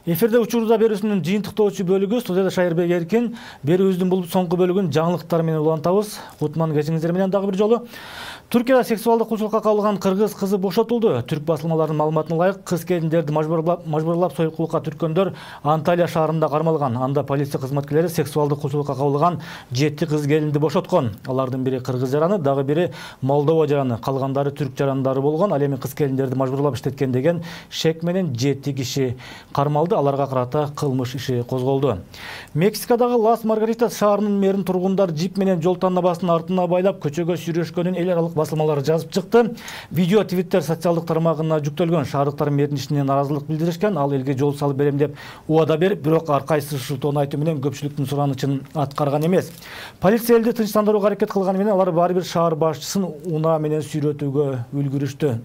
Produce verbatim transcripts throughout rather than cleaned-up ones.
Эфирде учурда берүүсүнүн жыйынтыктоочу бөлүгү студияда Шайырбек Эркин. Берүүбүздүн бул соңку бөлүгүн жаңылыктар менен улантабыз. Кутман кечиңиздер менен дагы бир жолу. Түркияда сексуалдык кулчулукка кабылган кыргыз кызы бошотулду. Түрк басылмаларынын маалыматына ылайык, кыз келиндерди мажбурлап, мажбурлап союлукка түрткөндөр Анталия шаарында кармалган. Анда полиция кызматкерлери сексуалдык кулчулукка кабылган жети кыз келинди бошоткон. Алардын бири кыргыз жараны, дагы бири Молдова жараны, калгандары түрк жарандары болгон. Ал эми кыз келиндерди мажбурлап иштеткен деген шек менен жети киши кармалды. Аларга карата кылмыш иши козголду. Мексикадагы Лас Маргарита шаарынын мэрин тургундар джип менен жол тандабасынын артына байлап көчөгө сүйрөшкөнүн эл аралык басылмалары жазып чыкты. Видео Twitter социалдык тармагына жүктөлгөн. Шаардыктар мэрдин ишине наразылык билдиришкен. Ал элге жол салып берем деп убада берип, бирок ар кайсы шылтоонун айтуу менен көпчүлүктүн суранычын аткарган эмес. Полиция элди тынчтандырууга аракет кылганы менен алар баары бир шаар башчысын унаа менен сүйрөтүүгө үлгүрүштү.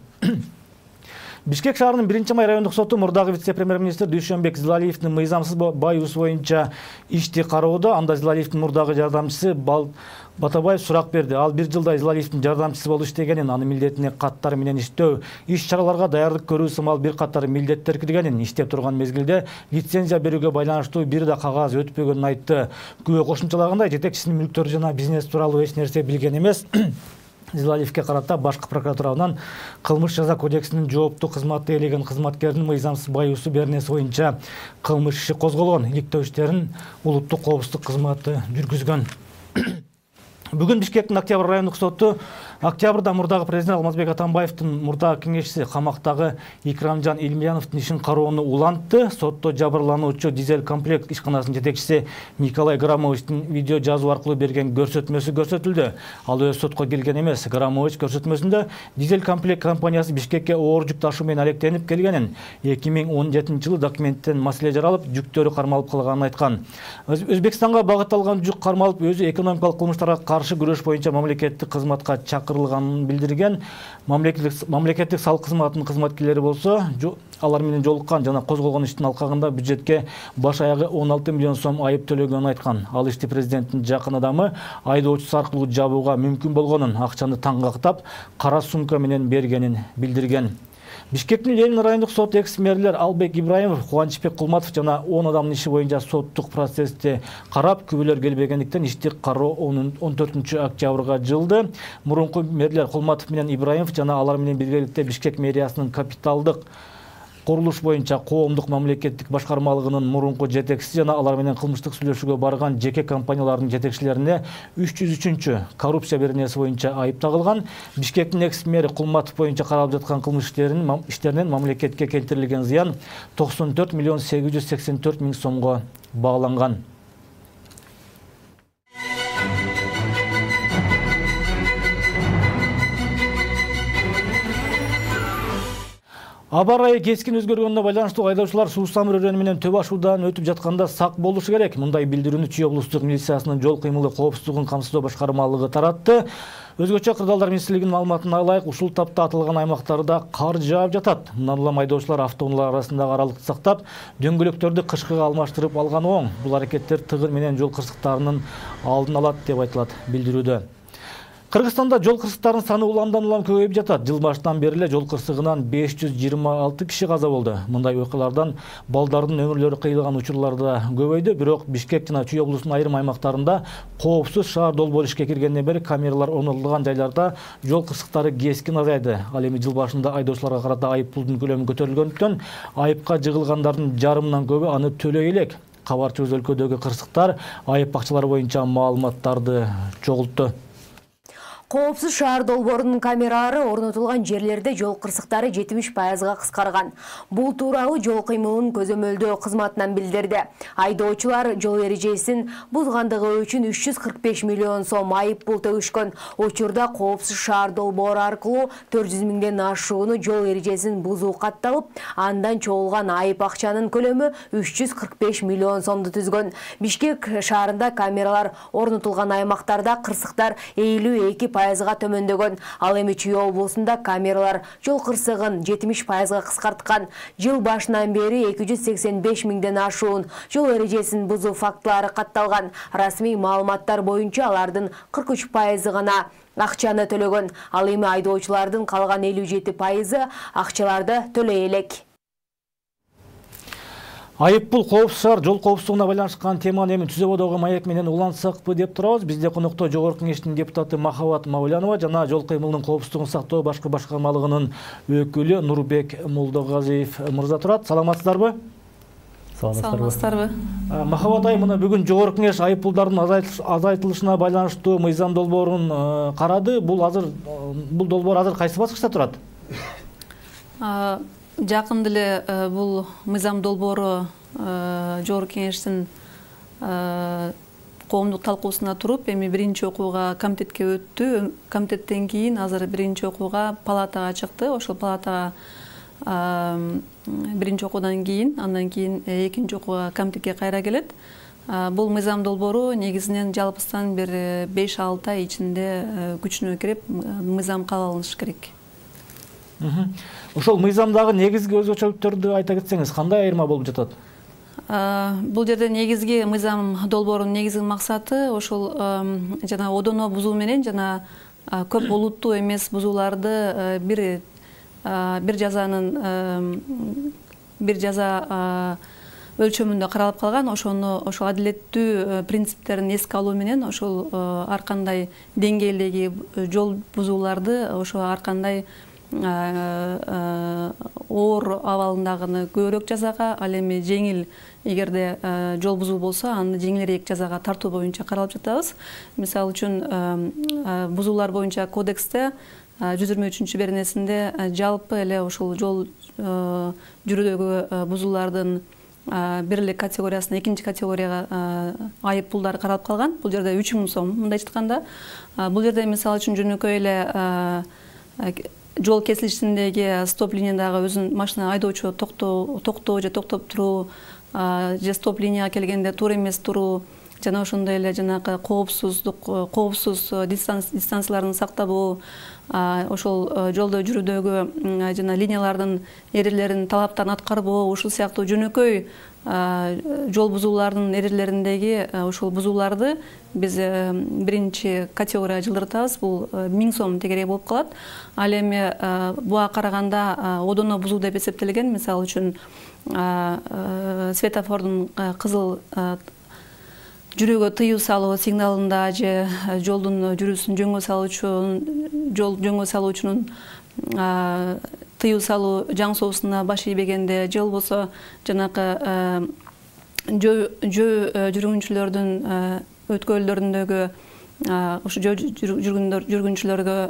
Бишкек шаарынын биринчи май райондук соту мурдагы вице-премьер-министр Дүйшөнбек Зилалиевдин мыйзамсыз бай ус боюнча ишти кароодо. Анда Зилалиевдин мурдагы жардамчысы Батабаев сурак берди. Ал бир жылда Зилалиевдин жардамчысы болуп иштегенин, анын милдетине каттар менен иштөө, иш чараларга даярдык көрүү сымал бир катар милдеттер киргенин, иштеп турган мезгилде лицензия берүүгө байланыштуу бир да кагаз өтпөгөнүн айтты. Күбө кошумчалагандай, жетекчисинин мүлктөрү жана бизнес тууралуу эч нерсе билген эмес. Зилалиевке карата башкы прокуратуранын кылмыш жаза кодексинин жооптуу кызматты ээлеген кызматкердин мыйзамсыз бай усу беренеси боюнча кылмыш иши козголгон. Иликтөө иштерин улуттук коопсуздук кызматы жүргүзгөн. Бүгүн Бишкектин Октябрь райондук соту октябрда мурдагы президент Алмазбек Атамбаевдин мурдагы кеңешчиси камактагы Икрамжан Илмияновдун ишин кароону улантты. Сотто жабырлануучу дизель комплект ишканасынын жетекчиси Николай Грамовичтин видео жазуу аркылуу берген көрсөтмөсү көрсөтүлдү. Ал өз сотко келген эмес. Грамович көрсөтмөсүндө дизель комплект компаниясы Бишкекке оор жүк ташуу менен алектенип келгенин, эки миң он жетинчи жылы документтен маселе жаралып, жүктөрү кармалып калганын айткан. Өзбекстанга багытталган жүк кармалып, өзү экономикалык кылмыштарга каршы күрөш боюнча мамлекеттик кызматка чакырылганын билдирген. Мамлекеттик мамлекеттик салык кызматынын кызматкерлери болсо, алар менен жолуккан жана козголгон иштин алкагында бюджетке баш аягы он алты миллион сом айып төлөгөнүн айткан. Ал ишти президенттин жакын адамы айдоочусу аркылуу жабууга мүмкүн болгонун, акчаны таңгактап, кара сумка менен бергенин билдирген. Бишкектин Ленин райондук сот экс-мэрлер Албек Ибраимов, Кубанычбек Кулматов жана он адамдын иши боюнча соттук процессти карап, күбөлөр келбегендиктен ишти кароо он төртүнчү октябрга жылды. Мурунку мэрлер Кулматов менен Ибраимов жана алар менен биргеликте Бишкек мэриясынын капиталдык курулуш боюнча коомдук мамлекеттик башкармалыгынын мурунку жетекчиси жана алар менен кылмыштык сүйлөшүүгө барган жеке компаниялардын жетекчилерине үч жүз үчүнчү коррупция беренеси боюнча айып тагылган. Бишкектин экс-мэри Кулматов боюнча каралып жаткан кылмыш иштеринен мамлекетке келтирилген зыян токсон төрт миллион сегиз жүз сексен төрт миң сомго багланган. Аба ырайы кескин өзгөргөнүнө байланыштуу айдоочулар суусам өрөөнү менен төбө ашуудан өтүп жатканда сак болушу керек. Мындай билдирүүнү Чүй облустук милициясынын жол кыймылы коопсуздугун камсыздоо башкармалыгы таратты. Өзгөчө Кырдаалдар министрлигинин маалыматына ылайык, ушул тапта атылган аймактарда кар жаап жатат. Мындан улам айдоочулар автоунаалар арасындагы аралыкты сактап, дөңгөлөктөрдү кышкыга алмаштырып алган оң. Бул аракеттер тыгыр менен жол кырсыктарынын алдын алат деп айтылат билдирүүдө. Кыргызстанда жол кырсыктарынын саны уламдан улам көбөйүп жатат. Жыл башынан бери эле жол кырсыгынан беш жүз жыйырма алты киши каза болду. Мындай окуялардан балдардын өмүрлөрү кыйылган учурлар да көбөйдү, бирок Бишкек жана Чүй облусунун айрым аймактарында коопсуз шаар долбоор ишке киргенден бери камералар орнотулган жайларда жол кырсыктары кескин азайды. Ал эми жыл башында айдоочуларга карата айып пулдун көлөмү көтөрүлгөндүктөн айыпка жыгылгандардын жарымынан көбү аны төлөй элек. Кабарчы өз өлкөдөгү кырсыктар айып акчалары боюнча маалыматтарды чогултту. Коопсуз шаар долбоорунун камералары орнотулган жерлерде жол кырсыктары жетимиш пайызга кыскарган. Бул тууралуу жол кыймылынын көзөмөлдөө кызматынан билдирди. Айдоочулар жол эрежесин бузгандыгы үчүн үч жүз кырк беш миллион сом айып пул төгүшкөн. Учурда коопсуз шаар долбоору аркылуу төрт жүз миңден ашууну жол эрежесин бузуу катталып, андан чогулган айып акчанын көлөмү үч жүз кырк беш миллион сомду түзгөн. Бишкек шаарында камералар орнотулган аймактарда кырсыктар элүү эки пайызга төмөндөгөн. Ал эми Чүй облусунда камералар жол кырсыгын жетимиш пайызга кыскарткан. Жыл башынан бери эки жүз сексен беш миңден ашуун жол эрежесин бузуу фактылары катталган. Расмий маалыматтар боюнча алардын кырк үч пайызы гана акчаны төлөгөн. Ал эми айдоочулардын калган элүү жети пайызы акчаларды төлөй элек. Айыппул коопсуз шаар жол коопсуздугуна байланышкан теманы эми түзөбодогу маек менен улантсакпы деп турабыз. Бизде конокто Жогорку Кеңештин депутаты Махабат Маулянова жана жол кыймылынын коопсуздугун сактоо башкы башкармалыгынын өкүлү Нурбек Молдогазиев мырза турат. Саламатсыздарбы? Саламатсыздарбы. Махабат айым, мына бүгүн Жогорку Кеңеш айыппулдардын азайтылышына байланыштуу мыйзам долбоорун карады. Бул азыр бул долбоор азыр кайсы баскычта турат? Жакында эле бул мыйзам долбоору Жогорку Кеңештин коомдук талкуусуна туруп, эми биринчи окууга комитетке өттү. Комитеттен кийин азыр биринчи окууга палатага чыкты. Ошол палатага биринчи окуудан кийин, андан кийин экинчи окууга комитетке кайра келет. Бул мыйзам долбоору негизинен жалпысынан бир беш алты ай ичинде күчүнө кирип, мыйзам кабыл алынышы керек. Ошол мыйзамдагы негизги өзгөчөлүктөрдү айта кетсеңиз, кандай айырма болуп жатат? Бул жерде негизги мыйзам долбоорунун негизги максаты ошол жана одоно бузуу менен жана көп олуттуу эмес бузууларды бир бир жазанын бир жаза өлчөмүндө каралып калган, ошону ошол адилеттүү принциптерин эске алуу менен ошол ар кандай деңгээлдеги жол бузууларды ошо ар кандай оор абалындагыны көбүрөөк жазага, ал эми жеңил эгерде жол бузуу болсо аны жеңилирээк жазага тартуу боюнча каралып жатабыз. Мисалы үчүн бузуулар боюнча кодексте жүз жыйырма үчүнчү беренесинде жалпы эле ошол жол жүрүүдөгү бузуулардын бир эле категориясына экинчи категорияга айып пулдар каралып калган. Бул жерде үч миң сом мындай айтканда. Бул жерде мисалы үчүн жөнөкөй эле жол кесилишиндеги стоп линиядагы өзүн машина айдоочу токтоо токтоо же токтоп туруу же стоп линияга келгенде туура эмес туруу жана ошондой эле жанагы коопсуздук коопсуз дистанцияларын сактабоо, ошол жолдо жүрүүдөгү жана линиялардын эрежелерин талаптарын аткарбоо, ушул сыяктуу жөнөкөй жол бузуулардын эрежелериндеги ошол бузууларды биз биринчи категорияга жылдыртабыз. Бул миң сом тегерек болуп калат. Ал эми буга караганда одоно бузуу деп эсептелген. Мисалы үчүн светофордун кызыл жүрүүгө тыюу салуу сигналында же жолдун жүрүүсүн жөнгө салуучу жол жөнгө салуучунун тыюу салуу жаң соосуна баш ийбегенде же болбосо жанакы жөө жүргүнчүлөрдүн өткөлдөрүндөгү ушу жөө жүргүнчүлөргө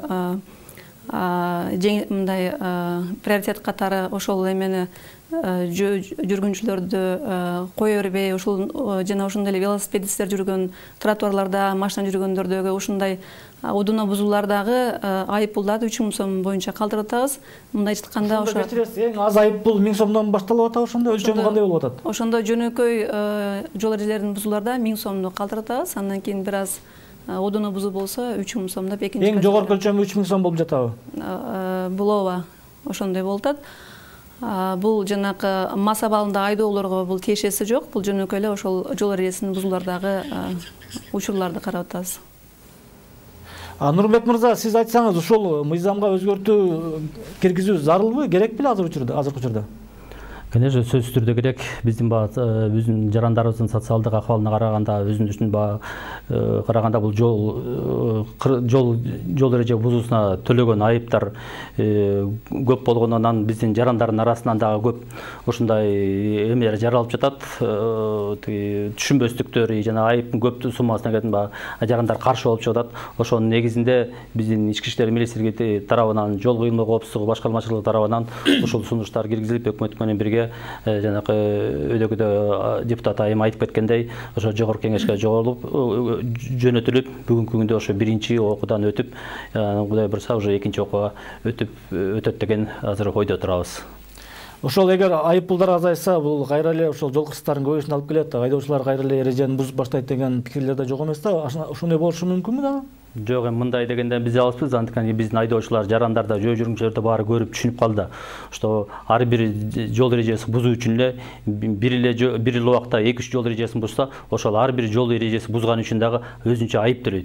мындай приоритет катары ошол эмени жүргүнчүлөрдү кое бербей, ушул жана ошондой эле велосипедисттер жүргөн тротуарларда, машина жүргөндөрдөгү ушундай одоно бузуулардагы айып пулдарды үч миң сом боюнча калтыртабыз. Мындай айтканда ошо эң аз айып пул миң сомдон башталып атат, ошондо өлчөмү кандай болуп атат? Ошондо жөнөкөй жол эрежелерин бузууларда миң сомду калтыртабыз. Андан кийин бир аз одоно бузуу болсо үч миң сом деп экинчи. Эң жогорку өлчөмү үч миң сом болуп жатабы? Бул ооба, ошондой болуп атат. Бул жанакы мас абалында айдоолорго бул тиешеси жок. Бул жөнөкөй эле ошол жол эрежесин бузуулардагы учурларды карап атабыз. Нурбек мырза, сиз айтсаңыз, ушул мыйзамга өзгөртүү киргизүү зарылбы, керек беле азыр учурда, азыркы учурда? Конечно, сөзсүз түрдө керек. Биздин биздин жарандарыбыздын социалдык акыбалына караганда, өзүнүн караганда бул жол жол жол эреже бузуусуна төлөгөн айыптар көп болгондон биздин жарандардын арасынан дагы көп ушундай эмелер жаралып жатат. Түшүнбөстүктөр жана айыптын көп суммасына келген жарандар каршы болуп жатат. Ошонун негизинде биздин ички иштер министрлиги тарабынан, жол кыймыл коопсуздугу башкармачылыгы тарабынан ушул сунуштар киргизилип, өкмөт менен бирге жанакы өйдөгүдө депутат айым айтып кеткендей, ошо Жогорку Кеңешке жолуп жөнөтүлүп, бүгүнкү күндө ошо биринчи окуудан өтүп, Кудай буйрса уже экинчи окууга өтүп өтөт деген азыр ойдо турабыз. Ошол эгер айып пулдар азайса, бул кайра эле ошол жол кырсыктарын көбөйүшүнө алып келет, айдоочулар кайра эле эрежени бузуп баштайт деген пикирлер да жок эмес да. Ошондой болушу мүмкүнбү дагы? Жок, эми мындай дегенде биз алыспыз, антикени биздин айдоочулар, жарандар да, жөө жүргүнчүлөр да баары көрүп түшүнүп калды. Что ар бир жол эрежесин бузуу үчүн эле бир эле бир эле убакта эки үч жол эрежесин бузса, ошол ар бир жол эрежеси бузган үчүн дагы өзүнчө айып төлөйт.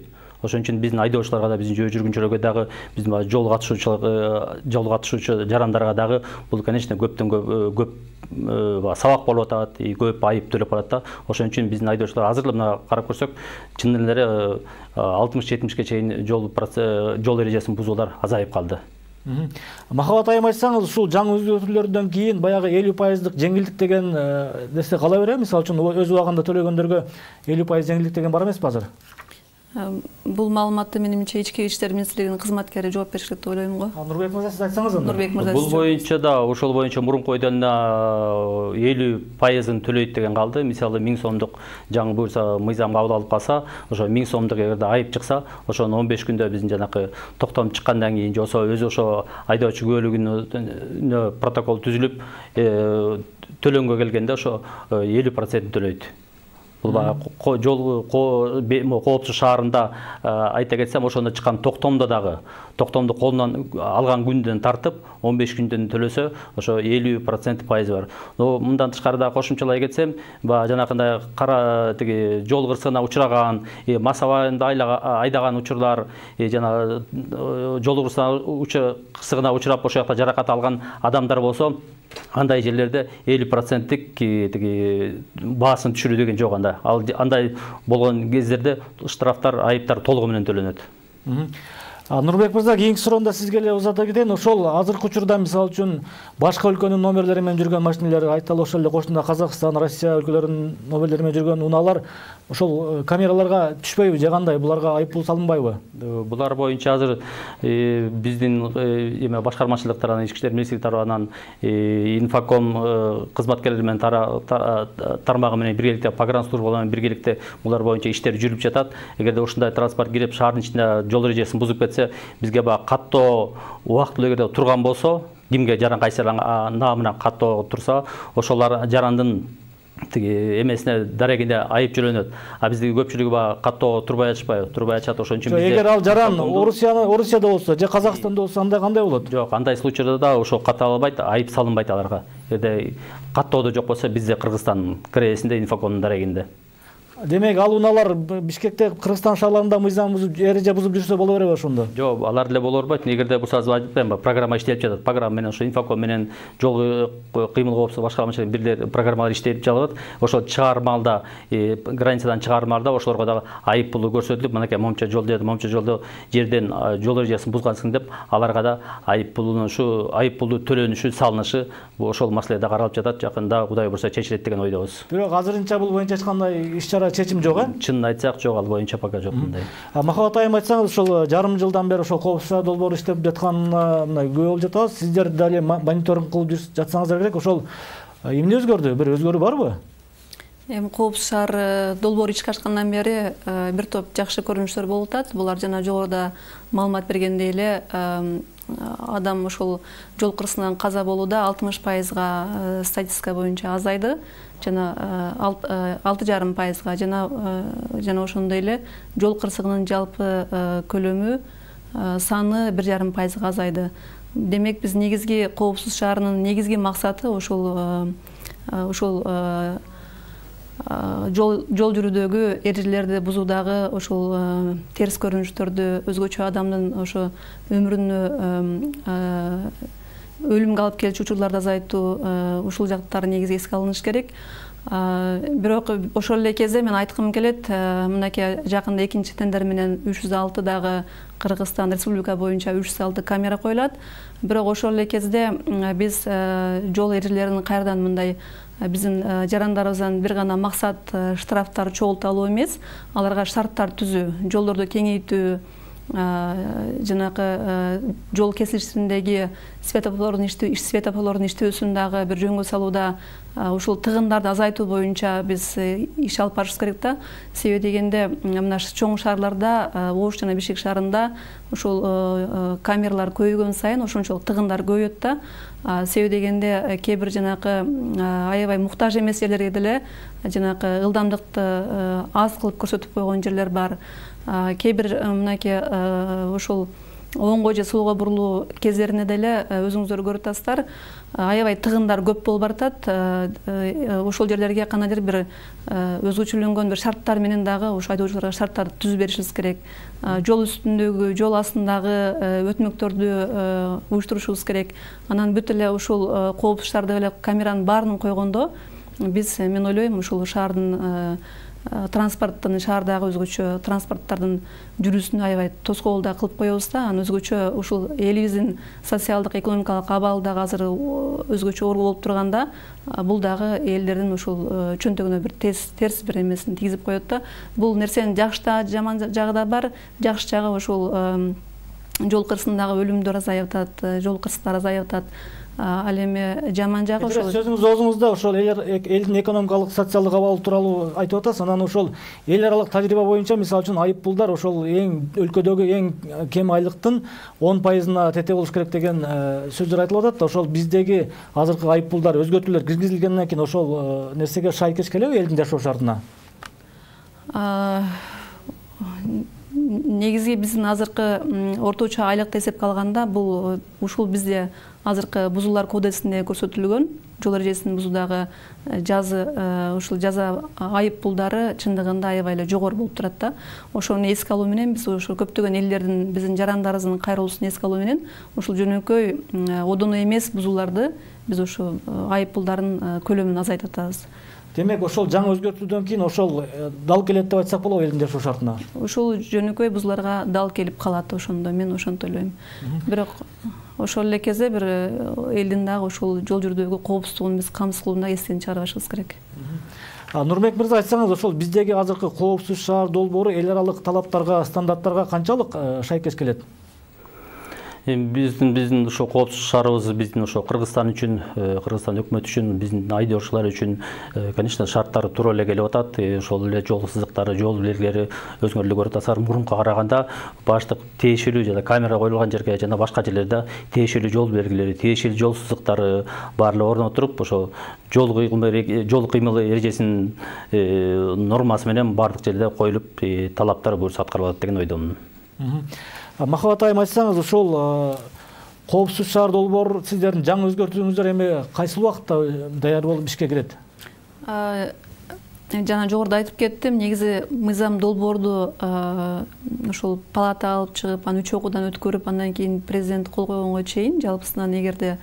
Ошон үчүн биздин айдоочуларга да, биздин жөө жүргүнчүлөргө дагы, биздин жол катышуучу жол катышуучу жарандарга дагы бул, конечно, көптөн көп көп сабак болуп атат, көп айып төлөп калат да. Ошон үчүн биздин айдоочулар азыр эле мына карап көрсөк, чын эле алтымыш жетимишке чейин жол жол эрежесин бузуулар азайып калды. Махабат айым, айтсаңыз, ушул жаңы өзгөртүүлөрдөн кийин баягы элүү пайыздык жеңилдик деген десе кала бере? Мисалы үчүн өз убагында төлөгөндөргө элүү пайыз жеңилдик деген бар эмеспи азыр? Бул маалыматты менимче ички иштер министрлигинин кызматкери жооп бериши керек деп ойлойм го. Нурбек мырза, сиз айтсаңыз анда. Нурбек мырза, бул боюнча да, ошол боюнча мурунку айдана элүү пайызын төлөйт деген калды. Мисалы миң сомдук жаңы буюрса мыйзам кабыл алып калса, ошо миң сомдук эгерде айып чыкса, ошону он беш күндө биздин жанакы токтом чыккандан кийин же өзү ошо айдоочу күбөлүгүнө протокол түзүлүп, төлөнгө келгенде ошо элүү процент төлөйт. Бул жол коопсуз шаарында айта кетсем, ошондо чыккан токтомдо дагы, токтомду колунан алган күндөн тартып он беш күндөн төлөсө, ошо элүү процент пайызы бар. Мындан тышкары да кошумчалай кетсем, жанакындай кара тиги жол кырсыгына учураган, мас абайында айдаган учурлар, жана жол кырсыгына учурап ошол жакта жаракат алган адамдар болсо, андай жерлерде элүү проценттик баасын түшүрүү деген жок анда. Ал андай болгон кездерде штрафтар, айыптар толугу менен төлөнөт. Нурбек мырза, кийинки суроону да сизге эле узата кетейин. Ошол азыркы учурда мисалы үчүн башка өлкөнүн номерлери менен жүргөн машинелер, айталы ошол эле кошуна Казакстан, Россия өлкөлөрүнүн номерлери менен жүргөн унаалар ошол камераларга түшпөйбү же кандай? Буларга айып пул салынбайбы? Булар боюнча азыр биздин эме башкармачылык тарабынан, ички иштер министрлиги тарабынан инфоком кызматкерлери менен тармагы менен биргеликте, погранслужбалар менен биргеликте булар боюнча иштер жүрүп жатат. Эгерде ушундай транспорт кирип шаардын ичинде жол эрежесин бузуп кетсе, бизге баягы каттоо убактылуу эгерде турган болсо, кимге жаран кайсы наамына каттоо турса, ошолар жарандын тиги эмесине дарегинде айып төлөнөт. А биздин көпчүлүгү баягы каттоо турбай ачпайбы, турбай ачат. Ошон үчүн бизде эгер ал жаран Орусияда болсо же Казакстанда болсо, андай кандай болот? Жок, андай случайда да ошол катталбайт, айып салынбайт аларга. Эгерде каттоодо жок болсо, бизде Кыргызстан крейсинде, инфокомдун дарегинде. Демек, ал унаалар Бишкекте, Кыргызстан шаарларында мыйзам бузуп, эреже бузуп жүрсө боло береби ошондо? Жок, алар деле боло бербейт. Эгерде бул азыр программа иштелип жатат. Программа менен ошо инфоком менен жол кыймыл коопсуздук башкармачылыгы бирлер программалар иштелип жатат. Ошол чыгармалда, границадан чыгармалда ошолорго дагы айып пулу көрсөтүлүп, мынакей момча жол деді, момча жолдо жерден жол эрежесин бузгансың деп, аларга да айып пулунун ушу айып пулу төлөнүшү, салынышы ошол маселе да каралып жатат. Жакында Кудай буйрса чечилет деген ойдобуз. Бирок азырынча бул боюнча эч кандай иш-чара, чечим жок, э? Чынын айтсак, жок, ал боюнча пока жок мындай. Махабат айым, айтсаңыз, ошол жарым жылдан бери ошол коопсуздук долбоору иштеп жатканына мына күбө болуп жатабыз. Сиздер дали мониторинг кылып жатсаңыздар керек. Ошол эмне өзгөрдү? Бир өзгөрүү барбы? Эми коопсуз шаар долбоору ишке ашкандан бери бир топ жакшы көрүнүштөр болуп атат. Булар жана жогоруда маалымат бергендей эле, адам ошол жол кырсыгынан каза болууда алтымыш пайызга статистика боюнча азайды, жана алты жарым пайызга, жана жана ошондой эле жол кырсыгынын жалпы көлөмү саны бир жарым пайызга азайды. Демек, биз негизги коопсуз шаарынын негизги максаты ошол ошол жол жүрүүдөгү эрежелерди бузуудагы ошол терс көрүнүштөрдү, өзгөчө адамдын ошо өмүрүнө өлүмгө алып келчү учурларды азайтуу, ушул жактар негизи эске алыныш керек. Бирок ошол эле кезде мен айткым келет, мынакей жакында экинчи тендер менен үч жүз алты дагы Кыргызстан Республика боюнча үч жүз алты камера коюлат. Бирок ошол эле кезде биз жол эрежелерин кайрадан мындай биздин жарандарыбыздан бир гана максат штрафтар чогултуп алуу эмес, аларга шарттар түзүү, жолдорду кеңейтүү, жанакы жол кесилиштериндеги светофорлордун иштөө, светофорлордун иштөөсүн дагы бир жөнгө салууда ушул тыгындарды азайтуу боюнча биз иш алып барышыбыз керек да. Себеби дегенде, мына чоң шаарларда, Ош жана Бишкек шаарында ушул камералар көбөйгөн сайын ошончолук тыгындар көбөйөт да. Себеби дегенде, кээ бир жанакы аябай муктаж эмес жерлерге деле жанакы ылдамдыкты аз кылып көрсөтүп койгон жерлер бар. Кээ бир мынакей ошол оңго же солго бурулуу кездерине деле өзүңүздөр көрүп атасыздар, аябай тыгындар көп болуп баратат. Ошол жерлерге кандайдыр бир өзгөчөлөнгөн бир шарттар менен дагы ошо айдоочуларга шарттар түзүп беришибиз керек. Жол үстүндөгү, жол астындагы өтмөктөрдү уюштурушубуз керек. Анан бүт эле ушул коопсуз шаардагы эле камеранын баарын койгондо биз, мен ойлойм, ушул шаардын транспорттун, шаардагы өзгөчө транспорттардын жүрүүсүнө аябай тоскоол да кылып коебуз да. Анан өзгөчө ушул элибиздин социалдык, экономикалык абалы дагы азыр өзгөчө оор болуп турганда, бул дагы элдердин ушул чөнтөгүнө бир терс бир эмесин тийгизип коет да. Бул нерсенин жакшы да, жаман жагы да бар. Жакшы жагы ушул жол кырсындагы өлүмдөр азайып атат, жол кырсыктары азайып атат. Ал эми жаман жагы ошол. Сөзүңүз оозуңузда ошол элдин экономикалык, социалдык абалы тууралуу айтып атасыз. Анан ошол эл аралык тажрыйба боюнча, мисалы үчүн, айып пулдар ошол эң өлкөдөгү эң кем айлыктын он пайызына тете болуш керек деген сөздөр айтылып атат. Ошол биздеги азыркы айып пулдар өзгөртүүлөр киргизилгенден кийин ошол нерсеге шайкеш келеби элдин жашоо шартына? Негизги биздин азыркы орточо айлыкты эсепке алганда, бул ушул бизде азыркы бузуулар кодексинде көрсөтүлгөн жол эрежесин бузуудагы жазы, ушул жаза айып пулдары чындыгында аябай эле жогору болуп турат да. Ошону эске алуу менен биз ошо көптөгөн элдердин, биздин жарандарыбыздын кайрылуусун эске алуу менен ушул жөнөкөй одоно эмес бузууларды биз ошо айып пулдардын көлөмүн азайтып атабыз. Демек, ошол жаңы өзгөртүүдөн кийин ошол дал келет деп айтсак болобу элдин жашоо шартына? Ушул жөнөкөй бузууларга дал келип калат, ошондо мен ошентип ойлойм. Бирок ошол эле кезде бир элдин дагы ошол жол жүрүүдөгү коопсуздугун биз камсыз кылууну эстен чыгарбашыбыз керек. Нурбек мырза, айтсаңыз, ошол биздеги азыркы коопсуз шаар долбоору эл аралык талаптарга, стандарттарга канчалык шайкеш келет? Биздин биздин ошо коопсуз шаарыбыз биздин ошо Кыргызстан үчүн, Кыргызстан өкмөтү үчүн, биздин айдоочулар үчүн, конечно, шарттары туура эле келип атат. Ошол эле жол сызыктары, жол белгилери өзгөрүлүп көрүп атат. Мурунка караганда баштык тиешелүү жана камера коюлган жерге жана башка жерлерде тиешелүү жол белгилери, тиешелүү жол сызыктары баарлыгы орнотулуп, ошо жол кыймыл жол кыймыл эрежесинин нормасы менен баардык жерде коюлуп, талаптар буйрса аткарылат деген ойдомун. Махабат айым, айтсаңыз, ошол коопсуз шаар долбоор сиздердин жаңы өзгөртүүңүздөр эми кайсыл убакытта даяр болуп ишке кирет? Жана жогоруда айтып кеттим, негизи мыйзам долбоорду ошол палата алып чыгып, аны үч окуудан өткөрүп, андан кийин президент кол койгонго чейин жалпысынан эгерде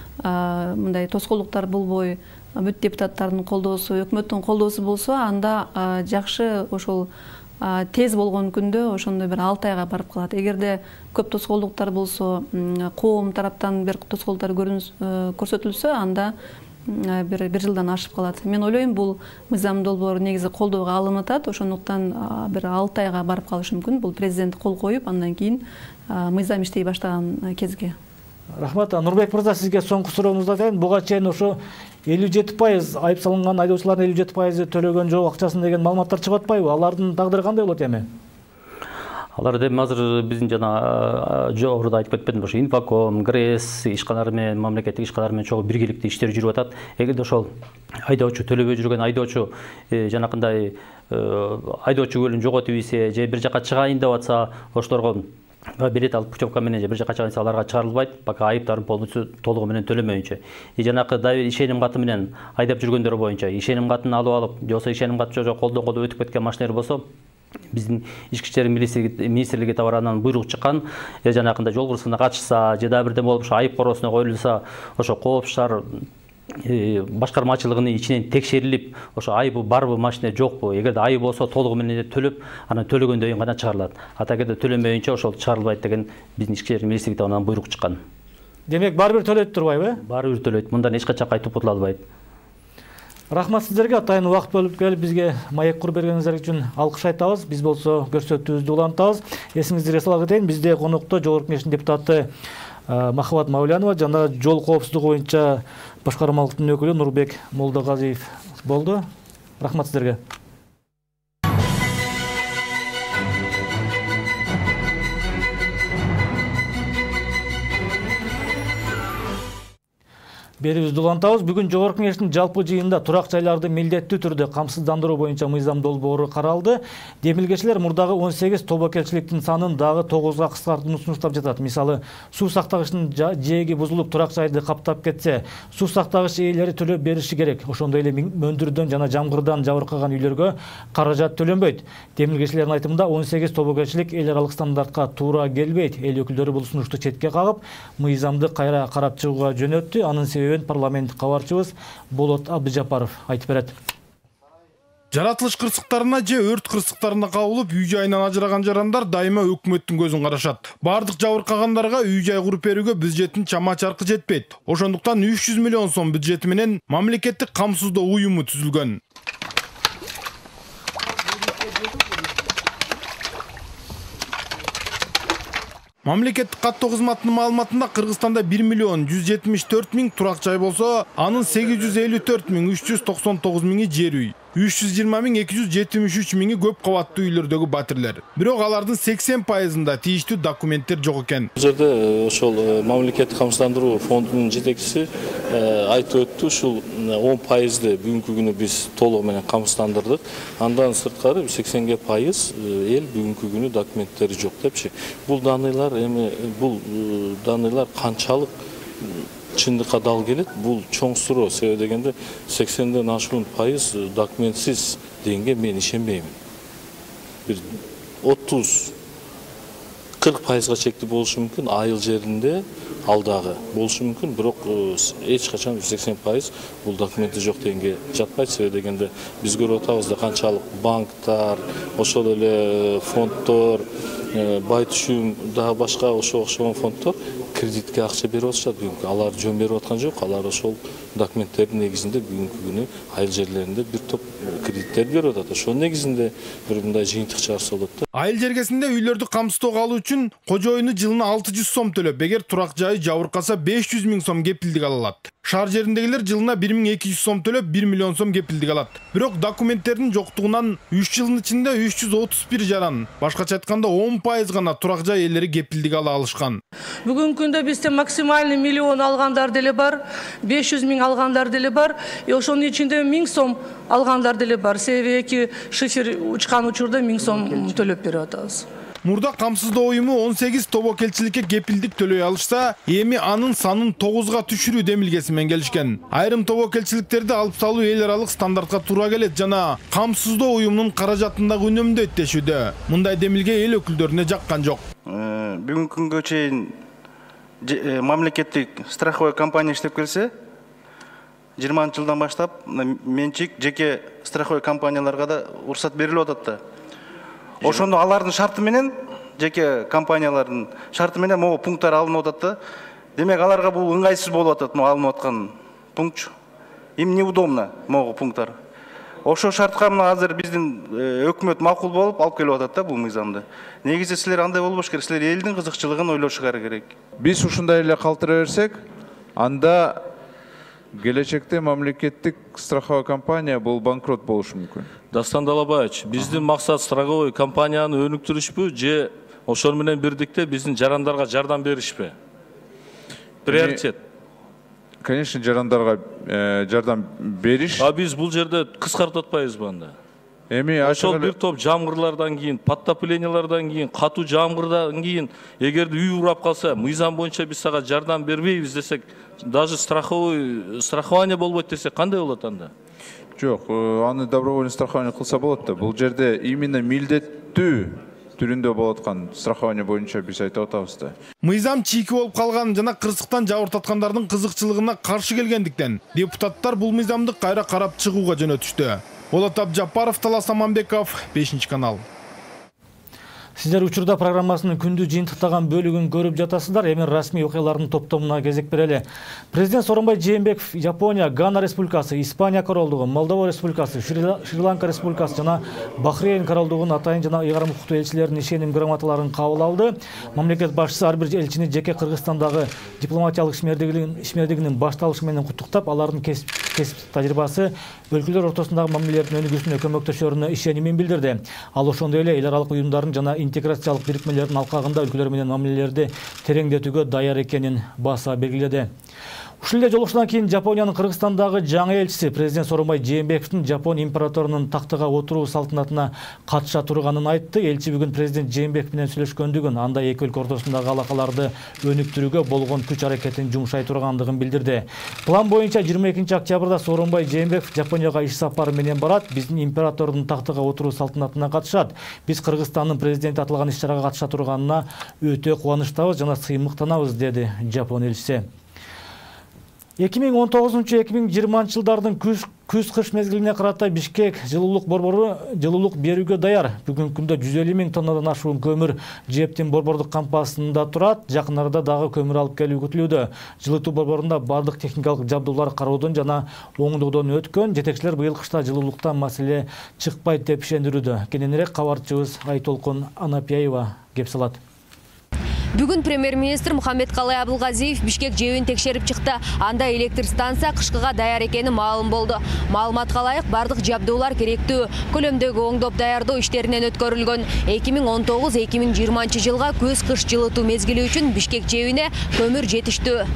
мындай тоскоолдуктар болбой, бүт депутаттардын колдоосу, өкмөттүн колдоосу болсо, анда жакшы ошол тез болгон күндө ошондой бир алты айга барып калат. Эгерде көп тоскоолдуктар болсо, коом тараптан бир тоскоолдуктар көрсөтүлсө, анда бир бир жылдан ашып калат. Мен ойлойм, бул мыйзам долбоору негизи колдоого алынып атат, ошондуктан бир алты айга барып калышы мүмкүн. Бул президент кол коюп, андан кийин мыйзам иштей баштаган кезге. Рахмат. Нурбек мырза, сизге соңку сурооңузду атайын. Буга чейин ошо элүү жети пайыз айып салынган айдоочулардын элүү жети пайызы төлөгөн жол акчасын деген маалыматтар чыгып атпайбы? Алардын тагдыры кандай болот эми? Алар эми азыр биздин жана жогоруда айтып кетпедимби, ошо Инфоком, ГРЭС ишканалары менен, мамлекеттик ишканалар менен чогуу биргеликте иштер жүрүп атат. Эгерде ошол айдоочу төлөбөй жүргөн айдоочу жанакындай айдоочу көлүн жоготуп ийсе же бир жака чыгайын деп атса, ошолорго билет алып путевка менен же бир жака чыгайын аларга чыгарылбайт, пока айыптарын полностью толугу менен төлөмөйүнчө. И жанакы ишеним каты менен айдап жүргөндөр боюнча ишеним катын алып алып, же болбосо ишеним каты жок колдон колдо өтүп кеткен машиналар болсо, биздин ички иштер министрлиги тарабынан буйрук чыккан, жанакындай жол кырсыгына катышса, же дагы бирден болуп ошо айып короосуна коюлса, ошо коопсуз шаар башкармачылыгынын ичинен текшерилип, ошо айыбы барбы, машина жокпу, эгерде айыбы болсо толугу менен төлөп, анан төлөгөндөн кийин гана чыгарылат. Ата эгерде төлөмөйүнчө ошол чыгарылбайт деген биздин ички иштер министрлиги тарабынан буйрук чыккан. Демек, баары бир төлөйт турбайбы? Баары бир төлөйт. Мындан эч качан кайтып кутула албайт. Рахмат сиздерге, атайын убакыт бөлүп келип бизге маек куруп бергениңиздер үчүн алкыш айтабыз. Биз болсо көрсөтүүбүздү улантабыз. Эсиңизде салып кетейин, бизде конокто Жогорку Кеңештин депутаты Махабат Маулянова жана жол коопсуздугу боюнча башкармалыктын өкүлү Нурбек Молдогазиев болду. Рахмат сиздерге. Берибизди улантабыз. Бүгүн Жогорку Кеңештин жалпы жыйынында турак жайларды милдеттүү түрдө камсыздандыруу боюнча мыйзам долбоору каралды. Демилгечилер мурдагы он сегиз тобокелчиликтин санын дагы тогузга кыскартууну сунуштап жатат. Мисалы, суу сактагычтын жээги бузулуп турак жайды каптап кетсе, суу сактагыч ээлери төлөп бериши керек. Ошондой эле мөндүрдөн жана жамгырдан жабыркаган үйлөргө каражат төлөнбөйт. Демилгечилердин айтымында он сегиз тобокелчилик эл аралык стандартка туура келбейт. Эл өкүлдөрү бул сунушту четке кагып, мыйзамды кайра карап чыгууга жөнөттү. Анын себебин парламент кабарчыбыз Болот Абдыжапаров айтып берет. Жаратылыш кырсыктарына же өрт кырсыктарына кабылып, үй жайынан ажыраган жарандар дайыма өкмөттүн көзүн карашат. Бардык жабыркагандарга үй жай куруп берүүгө бюджеттин чама чаркы жетпейт. Ошондуктан үч жүз миллион сом бюджети менен мамлекеттик камсыздоо уюму түзүлгөн. Мамлекеттик каттоо кызматынын маалыматында Кыргызстанда бир миллион жүз жетимиш төрт миң турак жай болсо, анын сегиз жүз элүү төрт миң үч жүз токсон тогуз миңи жер үй, үч жүз жыйырма миң эки жүз жетимиш үч миңи көп кабаттуу үйлөрдөгү батирлер. Бирок алардын сексен пайызында тийиштүү документтер жок экен. Бул жерде ошол мамлекеттик камсыздандыруу фондунун жетекчиси айтып өттү, ушул он пайызды бүгүнкү күнү биз толугу менен камсыздандырдык. Андан сырткары сексенге пайыз эл бүгүнкү күнү документтери жок депчи. Бул даныйлар эми бул даныйлар канчалык чындыкка дал келет, бул чоң суроо. Себеби дегенде сексенден ашуун пайыз документсиз дегенге мен ишенбеймин. Бир отуз кырк пайызга чектүү болушу мүмкүн, айыл жеринде алдагы болушу мүмкүн, бирок эч качан сексен пайыз бул документи жок дегенге жатпайт. Себеби дегенде биз көрүп атабыз да канчалык банктар, ошол эле фонддор, бай түшүм, дагы башка ошого окшогон фонддор кредитке акча берип атышат. Бүгүнкү алар жөн берип аткан жок. Алар ошол документтердин негизинде бүгүнкү күнү айыл жерлеринде бир топ кредиттер берип атат. Ошонун негизинде бир мындай жыйынтык чыгарса болот да. Айыл жергесинде үйлөрдү камсыздоого алуу үчүн кожоюну жылына алты жүз сом төлөп, эгер турак жайы жабыркаса беш жүз миң сом кепилдик ала алат. Шаар жериндегилер жылына бир миң эки жүз сом төлөп бир миллион сом кепилдик алат. Бирок документтердин жоктугунан үч жылдын ичинде үч жүз отуз бир жаран, башкача айтканда он пайыз гана турак жай ээлери кепилдик ала алышкан. Бүгүнкү күндө бизде максимальный миллион алгандар деле бар, беш жүз миң алгандар деле бар, ошонун ичинде миң сом алгандар деле бар. Себеби эки шифер учкан учурда миң сом төлөп берип атабыз. Мурда камсыздоо уюму он сегиз тобокелчиликке кепилдик төлөй алышса, эми анын санын тогузга түшүрүү демилгеси менен келишкен. Айрым тобокелчиликтерди алып салуу эл аралык стандартка туура келет жана камсыздоо уюмунун каражатындагы үнөмдөйт дешүүдө. Мындай демилге эл өкүлдөрүнө жаккан жок. Бүгүнкү күнгө чейин мамлекеттик страховой компания иштеп келсе, жыйырманчы жылдан баштап менчик жеке страховой компанияларга да уруксат берилип атат да. Ошондо алардын шарты менен, жеке компаниялардын шарты менен могу пункттар алынып атат да. Демек аларга бул ыңгайсыз болуп атат, могу алынып аткан пункт. Им неудобно могу пункттар. Ошо шартка мына азыр биздин өкмөт макул болуп алып келип атат да бул мыйзамды. Негизи силер андай болбош керек, силер элдин кызыкчылыгын ойлошуңар керек. Биз ушундай эле калтыра берсек, анда келечекте мамлекеттик страховой компания бул банкрот болушу мүмкүн. Дастан Далабаевич, биздин максат страховой компанияны өнүктүрүшпү же ошол менен бирдикте биздин жарандарга жардам беришпи? Приоритет. Конечно, жарандарга жардам бериш. А биз бул жерде кыскартып атпайбызбы анда? Эми ошол бир топ жамгырлардан кийин, подтоплениялардан кийин, катуу жамгырдан кийин, эгерде үй урап калса, мыйзам боюнча биз сага жардам бербейбиз десек, даже страховой страхование болбойт десек, кандай болот анда? Жок, аны добровольный страхование кылса болот да. Бул жерде именно милдеттүү түрүндө болот аткан страхование боюнча биз айтып атабыз да. Мыйзам чийки болуп калган жана кырсыктан жабыртаткандардын кызыкчылыгына каршы келгендиктен депутаттар бул мыйзамды кайра карап чыгууга жөнөтүштү. Болот Абдыжапаров, Талас Аманбеков, бешинчи канал. Сиздер учурда программасынын күндү жыйынтыктаган бөлүгүн көрүп жатасыздар. Эми расмий окуялардын топтомуна кезек берели. Президент Сооронбай Жээнбеков Япония, Гана Республикасы, Испания королдугу, Молдова Республикасы, Шри-Ланка Республикасы жана Бахрейн королдугунун атайын жана ыйгарым укуктуу элчилеринин ишеним грамоталарын кабыл алды. Мамлекет башчысы ар бир элчини жеке Кыргызстандагы дипломатиялык ишмердигинин башталышы менен куттуктап, алардын кесип тажрыйбасы өлкөлөр ортосундагы мамилелердин өнүгүүсүнө көмөктөшөрүнө ишенимин билдирди. Ал ошондой эле эл аралык уюмдардын жана интеграциялык бирикмелердин алкагында өлкөлөр менен мамилелерди тереңдетүүгө даяр экенин баса белгиледи. Ушул эле жолугушуудан кийин Жапониянын Кыргызстандагы жаңы элчиси президент Сооронбай Жээнбековдун Жапон императорунун тактыга отуруу салтанатына катыша турганын айтты. Элчи бүгүн президент Жээнбеков менен сүйлөшкөндүгүн, анда эки өлкө ортосундагы алакаларды өнүктүрүүгө болгон күч аракетин жумшай тургандыгын билдирди. План боюнча жыйырма экинчи октябрда Сооронбай Жээнбеков Жапонияга иш сапары менен барат, биздин императордун тактыга отуруу салтанатына катышат. Биз Кыргызстандын президенти аталган иш-чарага катыша турганына өтө кубанычтабыз жана сыймыктанабыз, деди Жапон элчиси. эки миң он тогузунчу эки миң жыйырманчы жылдардын күз-кыш мезгилине карата Бишкек жылуулук борбору жылуулук берүүгө даяр. Бүгүнкү күндө жүз элүү миң тоннадан ашуун көмүр жептин борбордук кампасында турат. Жакын арада дагы көмүр алып келүү күтүлүүдө. Жылытуу борборунда бардык техникалык жабдуулар кароодон жана оңдоодон өткөн. Жетекчилер быйыл кышта жылуулуктан маселе чыкпайт деп ишендирүүдө. Кененирээк кабарчыбыз Айтолкун Анапияева кеп салат. Бүгүн премьер-министр Мухаммедкалый Абылгазиев Бишкек жебин текшерип чыкты. Анда электр станция кышкыга даяр экени маалым болду. Маалыматка ылайык бардык жабдуулар керектүү көлөмдөгү оңдоп даярдоо иштеринен өткөрүлгөн. эки миң он тогуз эки миң жыйырманчы жылга көз-кыш жылытуу мезгили үчүн Бишкек жебине көмүр жетиштүү.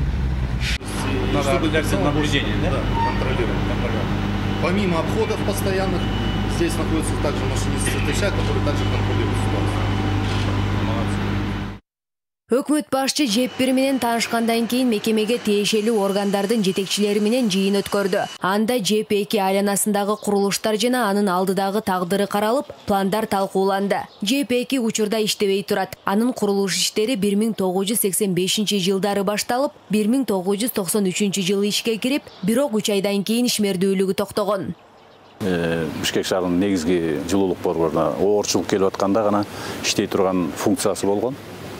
Помимо обходов постоянных, здесь находятся также машинисты ТШ, которые также контролируют ситуацию. Өкмөт башчы жеппир менен таанышкандан кийин мекемеге тиешелүү органдардын жетекчилери менен жыйын өткөрдү. Анда жеп эки айланасындагы курулуштар жана анын алдыдагы тагдыры каралып, пландар талкууланды. жеп эки учурда иштебей турат. Анын курулуш иштери бир миң тогуз жүз сексен бешинчи жылдары башталып, бир миң тогуз жүз токсон үчүнчү жылы ишке кирип, бирок үч айдан кийин ишмердүүлүгү токтогон. Бишкек шаарынын негизги жылуулук борборуна оорчулук келип атканда гана иштей турган функциясы болгон.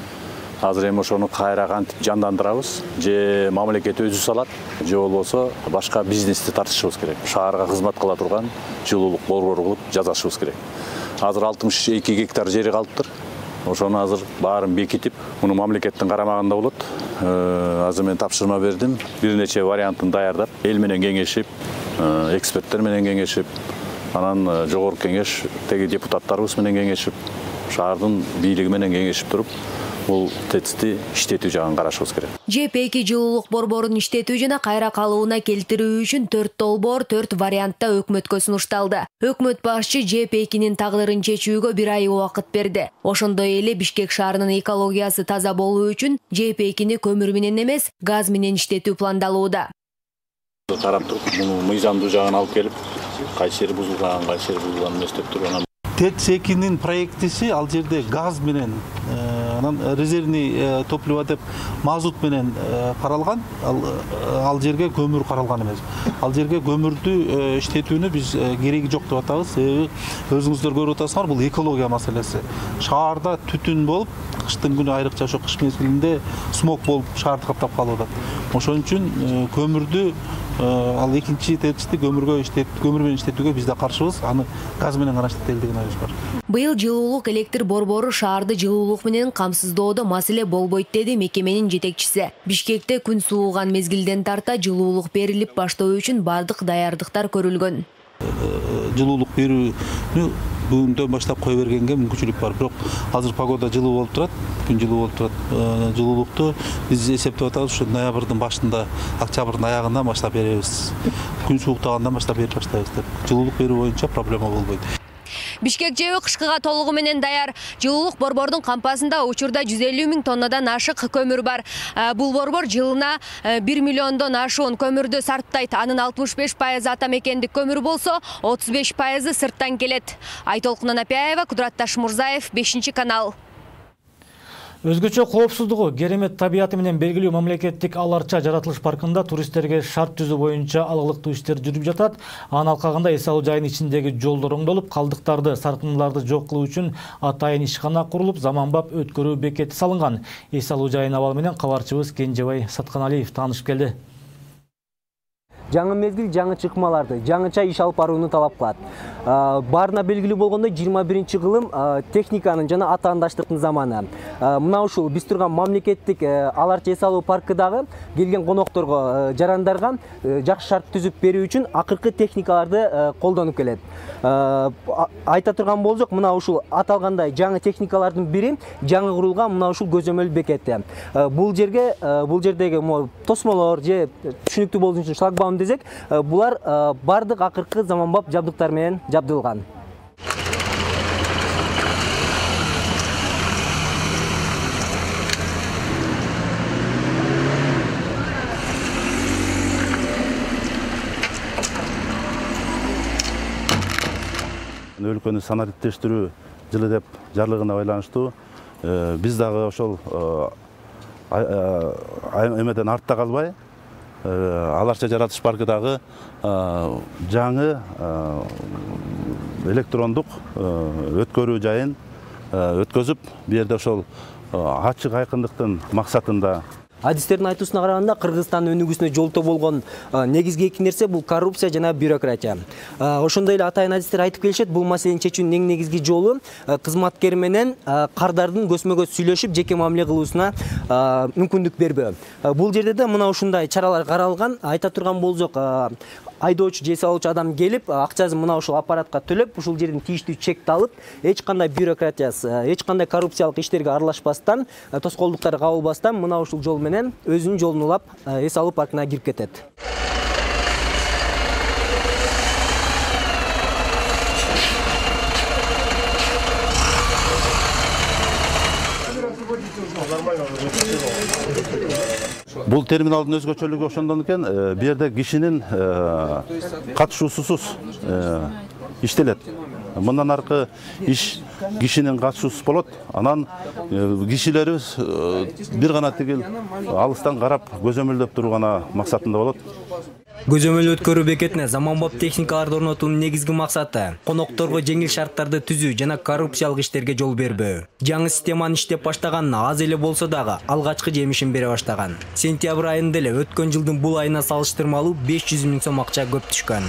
Азыр эми ошону кайра кантип жандандырабыз, же мамлекет өзү салат, же болбосо башка бизнести тартышыбыз керек. Шаарга кызмат кыла турган жылуулук борбору кылып жасашыбыз керек. Азыр алтымыш эки гектар жери калыптыр. Ошону азыр баарын бекитип, муну мамлекеттин карамагында болот. Азыр мен тапшырма бердим. Бир нече вариантын даярдап, эл менен кеңешип, эксперттер менен кеңешип, анан жогорку кеңеш теги депутаттарыбыз менен кеңешип, шаардын бийлиги менен кеңешип туруп, бул тетисти иштетүү жагын карашыбыз керек. жеп эки жылуулук борборун иштетүү жана кайра калыбына келтирүү үчүн төрт долбоор, төрт вариантта өкмөткө сунушталды. Өкмөт башчы жеп экинин тагдырын чечүүгө бир ай убакыт берди. Ошондой эле Бишкек шаарынын экологиясы таза болуу үчүн жеп экини көмүр менен эмес, газ менен иштетүү пландалууда. Карап туруп, муну мыйзамдуу жагын алып келип, кайсы жери бузулган, кайсы жери бузулганын эстеп турган. ТЭЦ экинин проектиси ал жерде газ менен, анан резервный топливо деп мазут менен каралган, ал жерге көмүр каралган эмес. Ал жерге көмүрдү иштетүүнү биз кереги жок деп атабыз. Себеби өзүңүздөр көрүп атасыңар, бул экология маселеси. Шаарда түтүн болуп, кыштын күнү айрыкча ошо кыш мезгилинде смог болуп шаарды каптап калып атат. Ошон үчүн көмүрдү ал экинчи тетисти көмүргө иштет, көмүр менен иштетүүгө биз да каршыбыз. Аны газ менен гана иштетели деген оюбуз бар. Быйыл жылуулук электр борбору шаарды жылуулук менен камсыздоодо маселе болбойт, деди мекеменин жетекчиси. Бишкекте күн сууган мезгилден тарта жылуулук берилип баштоо үчүн бардык даярдыктар көрүлгөн. Жылуулук берүүнү бүгүндөн баштап кое бергенге мүмкүнчүлүк бар. Бирок азыр погода жылуу болуп турат, күн жылуу болуп турат. Жылуулукту биз эсептеп атабыз, ушу ноябрдын башында, октябрдын аягынан баштап беребиз. Күн сууктагандан баштап берип баштайбыз деп. Жылуулук берүү боюнча проблема болбойт. Бишкек жеби кышкыга толугу менен даяр. Жылуулук борбордун кампасында учурда жүз элүү миң тоннадан ашык көмүр бар. Бул борбор жылына бир миллиондон ашуун көмүрдү сарптайт. Анын алтымыш беш пайызы ата мекендик көмүр болсо, отуз беш пайызы сырттан келет. Айтолкун Анапияева, Кудрат Ташмурзаев, бешинчи канал. Өзгөчө коопсуздугу, керемет табияты менен белгилүү мамлекеттик Ал-Арча жаратылыш паркында туристтерге шарт түзүү боюнча алыктуу иштер жүрүп жатат. Анын алкагында эс алуу жайынын ичиндеги жолдор оңдолуп, калдыктарды, саркындыларды жок кылуу үчүн атайын ишкана курулуп, заманбап өткөрүү бекети салынган. Эс алуу жайынын абалы менен кабарчыбыз Кенжебай Сатканалиев таанышып келди. жаңы мезгил жаңы чыкмаларды, жаңыча иш алып барууну талап кылат. Баарына белгилүү болгондой жыйырма биринчи кылым техниканын жана атаандаштыктын заманы. Мына ушул биз турган мамлекеттик аларча эс алуу паркыдагы келген конокторго, жарандарга жакшы шарт түзүп берүү үчүн акыркы техникаларды колдонуп келет. Айта турган болсок, мына ушул аталгандай жаңы техникалардын бири жаңы курулган мына ушул көзөмөл бекети. Бул жерге, бул жердеги тосмолор же түшүнүктүү болуш үчүн шлагбаум десек, булар бардык акыркы заманбап жабдыктар менен жабдылган. Өлкөнү санариттештирүү жылы деп жарлыгына байланыштуу биз дагы ошол эмеден артта калбай аларча жаратылыш паркыдагы жаңы электрондук өткөрүү жайын өткөзүп, бу жерде ошол ачык айкындыктын максатында. Адистердин айтуусуна караганда, Кыргызстан өнүгүүсүнө жолтоо болгон негизги эки нерсе бул коррупция жана бюрократия. Ошондой эле атайын адистер айтып келишет, бул маселени чечүүнүн эң негизги жолу кызматкер менен кардардын көзмө-көз сүйлөшүп, жеке мамиле кылуусуна мүмкүндүк бербөө. Бул жерде да мына ушундай чаралар каралган. Айта турган болсок, айдоочу же эс алуучу адам келип, акчасын мына ушул аппаратка төлөп, ушул жердин тийиштүү чекти алып, эч кандай бюрократиясы, эч кандай коррупциялык иштерге аралашпастан, тоскоолдуктарды кабылбастан мына ушул жол менен өзүнүн жолун улап эс алуу паркына кирип кетет. Бул терминалдын өзгөчөлүгү ошондон экен, бу жерде кишинин катышуусусуз иштелет. Мындан аркы иш кишинин катышуусуз болот. Анан кишилерибиз бир гана тигил алыстан карап көзөмөлдөп туруу гана максатында болот. Көзөмөл өткөрүү бекетине заманбап техникаларды орнотуунун негизги максаты конокторго жеңил шарттарды түзүү жана коррупциялык иштерге жол бербөө. Жаңы системанын иштеп баштаганына аз эле болсо дагы алгачкы жемишин бере баштаган. Сентябрь айында эле өткөн жылдын бул айына салыштырмалуу беш жүз миң сом акча көп түшкөн.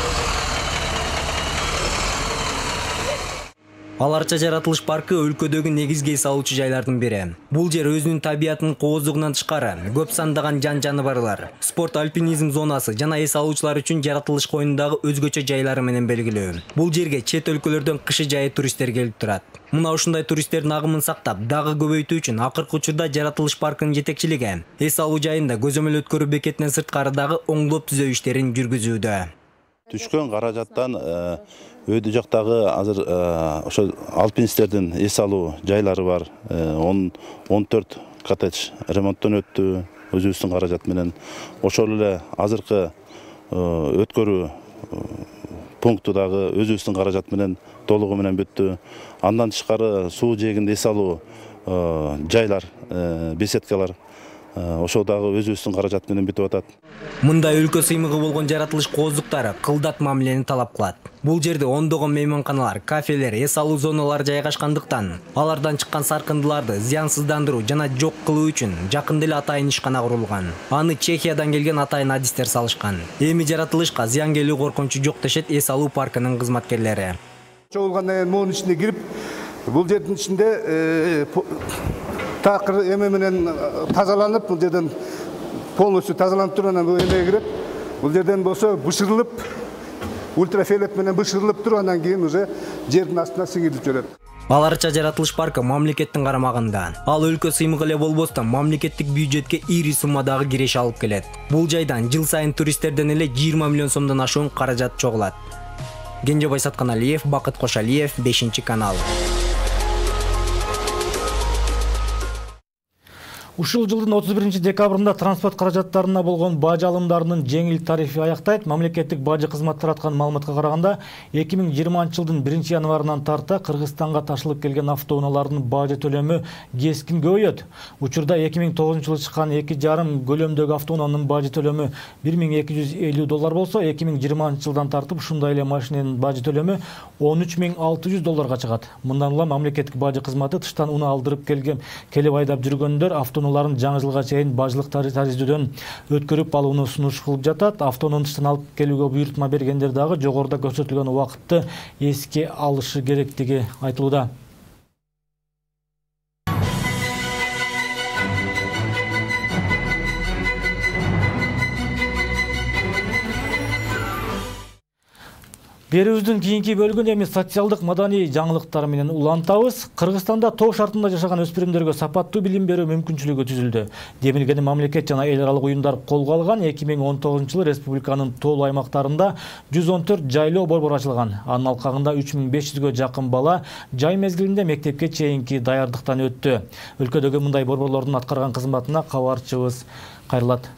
Аларча жаратылыш паркы өлкөдөгү негизги эс алуучу жайлардын бири. Бул жер өзүнүн табиятынын кооздугунан тышкары көп сандаган жан жаныбарлар, спорт альпинизм зонасы жана эс алуучулар үчүн жаратылыш коюнундагы өзгөчө жайлары менен белгилүү. Бул жерге чет өлкөлөрдөн кышы жайы туристтер келип турат. Мына ушундай туристтердин агымын сактап, дагы көбөйтүү үчүн акыркы учурда жаратылыш паркынын жетекчилиги эс алуу жайында көзөмөл өткөрүү бекетинен сырткарыдагы оңдоп түзөө иштерин жүргүзүүдө. Түшкөн каражаттан өйдө жактагы азыр ошо алпинисттердин эс алуу жайлары бар. он төрт коттедж ремонттон өттү өзүбүздүн каражат менен. Ошол эле азыркы өткөрүү пункту дагы өзүбүздүн каражат менен толугу менен бүттү. Андан тышкары суу жээгинде эс алуу жайлар, беседкалар ошол дагы өзүбүздүн каражат менен бүтүп атат. Мындай өлкө сыймыгы болгон жаратылыш кооздуктары кылдат мамилени талап кылат. Бул жерде ондогон мейманканалар, кафелер, эс алуу зоналары жайгашкандыктан, алардан чыккан саркындыларды зыянсыздандыруу жана жок кылуу үчүн жакында эле атайын ишкана курулган. Аны Чехиядан келген атайын адистер салышкан. Эми жаратылышка зыян келүү коркунучу жок дешет эс алуу паркынын кызматкерлери. Чогулгандан кийин моунун ичине кирип, бул жердин ичинде такыр эме менен тазаланып, бул жерден полностью тазаланып тургандан бул эмеге кирет. Бул жерден болсо бышырылып, ультрафиолет менен бышырылып туруп, андан кийин уже жердин астына сиңирилип жүрөт. Аларча жаратылыш паркы мамлекеттин карамагында. Ал өлкө сыймыгы эле болбостон мамлекеттик бюджетке ири суммадагы киреш алып келет. Бул жайдан жыл сайын туристтерден эле жыйырма миллион сомдон ашуун каражат чогулат. Кенжебай Сатканалиев, Бакыт Кошалиев, бешинчи канал. Ушул жылдын отуз биринчи декабрында транспорт каражаттарына болгон бажы алымдарынын жеңил тарифи аяктайт. Мамлекеттик бажы кызматы тараткан маалыматка караганда, эки миң жыйырманчы жылдын биринчи январынан тарта Кыргызстанга ташылып келген автоунаалардын бажы төлөмү кескин көбөйөт. Учурда эки миң тогузунчу жылы чыккан эки жарым көлөмдөгү автоунаанын бажы төлөмү бир миң эки жүз элүү доллар болсо, эки миң жыйырманчы жылдан тартып ушундай эле машинанын бажы төлөмү он үч миң алты жүз долларга чыгат. Мындан улам мамлекеттик бажы кызматы тыштан уна алдырып келген келип айдап жүргөндөр автоунаа автоунааларын жаңы жылга чейин бажылык тарыздөөдөн өткөрүп алууну сунуш кылып жатат. Автоунаны тыштан алып келүүгө буйрутма бергендер дагы жогоруда көрсөтүлгөн убакытты эске алышы керектиги айтылууда. Берүүбүздүн кийинки бөлүгүндө эми социалдык маданий жаңылыктар менен улантабыз. Кыргызстанда тоо шартында жашаган өспүрүмдөргө сапаттуу билим берүү мүмкүнчүлүгү түзүлдү. Демилгени мамлекет жана эл аралык уюмдар колго алган. эки миң он тогузунчу жылы республиканын тоолуу аймактарында жүз он төрт жайлоо борбор ачылган. Анын алкагында үч миң беш жүзгө жакын бала жай мезгилинде мектепке чейинки даярдыктан өттү. Өлкөдөгү мындай борборлордун аткарган кызматына кабарчыбыз кайрылат.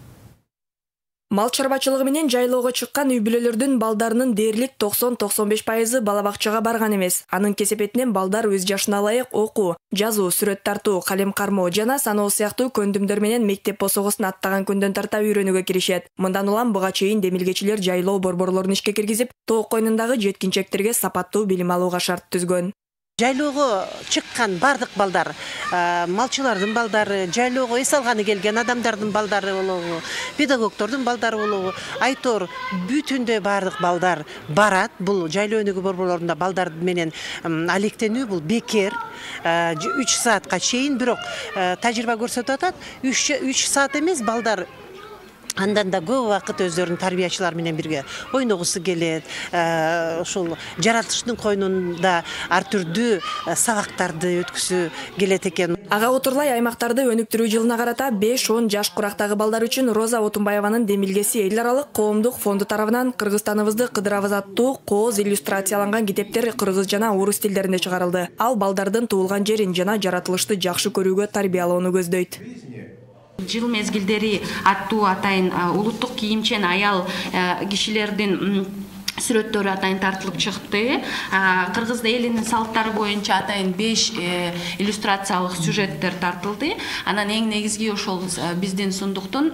Мал чарбачылыгы менен жайлоого чыккан үй бүлөлөрдүн балдарынын дээрлик токсон токсон беш пайызы бала бакчага барган эмес. Анын кесепетинен балдар өз жашына ылайык окуу, жазуу, сүрөт тартуу, калем кармоо жана саноо сыяктуу көндүмдөр менен мектеп босогосун аттаган күндөн тарта үйрөнүүгө киришет. Мындан улам буга чейин демилгечилер жайлоо борборлорун ишке киргизип, тоо койнундагы жеткинчектерге сапаттуу билим алууга шарт түзгөн. Жайлоого чыккан бардык балдар, малчылардын балдары, жайлоого эс алганы келген адамдардын балдары болобу, педагогдордун балдары болобу, айтор бүтүндө бардык балдар барат. Бул жайлоо өнүгүү борборлорунда балдар менен алектенүү бул бекер. үч саатка чейин, бирок тажрыйба көрсөтүп атат, үч саат эмес балдар андан да көп убакыт өздөрүнүн тарбиячылар менен бирге ойногусу келет. Ушул жаратылыштын койнунда ар түрдүү сабактарды өткүзүү келет экен. Ага отурлай аймактарды өнүктүрүү жылына карата беш он жаш курактагы балдар үчүн Роза Отунбаеванын демилгеси эл аралык коомдук фонду тарабынан Кыргызстаныбызды кыдырабыз аттуу кооз иллюстрацияланган китептер кыргыз жана орус тилдеринде чыгарылды. Ал балдардын туулган жерин жана жаратылышты жакшы көрүүгө тарбиялоону көздөйт. Жыл мезгилдери аттуу атайын улуттук кийимчен аял кишилердин сүрөттөрү атайын тартылып чыкты. Кыргыз элинин салттары боюнча атайын беш иллюстрациялык сюжеттер тартылды. Анан эң негизги ошол биздин сундуктун